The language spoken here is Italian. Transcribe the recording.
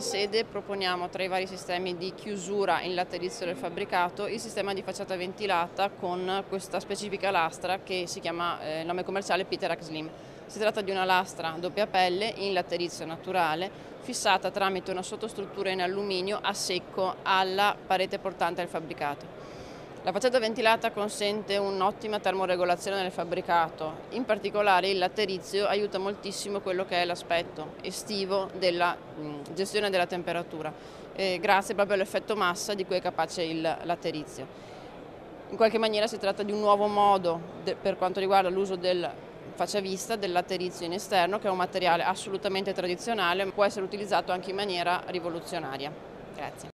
questa sede proponiamo, tra i vari sistemi di chiusura in laterizio del fabbricato, il sistema di facciata ventilata con questa specifica lastra che si chiama, il nome commerciale Piterac Slim. Si tratta di una lastra a doppia pelle in laterizio naturale, fissata tramite una sottostruttura in alluminio a secco alla parete portante del fabbricato. La facciata ventilata consente un'ottima termoregolazione nel fabbricato, in particolare il laterizio aiuta moltissimo quello che è l'aspetto estivo della gestione della temperatura, grazie proprio all'effetto massa di cui è capace il laterizio. In qualche maniera si tratta di un nuovo modo per quanto riguarda l'uso del facciavista, del laterizio in esterno, che è un materiale assolutamente tradizionale, ma può essere utilizzato anche in maniera rivoluzionaria. Grazie.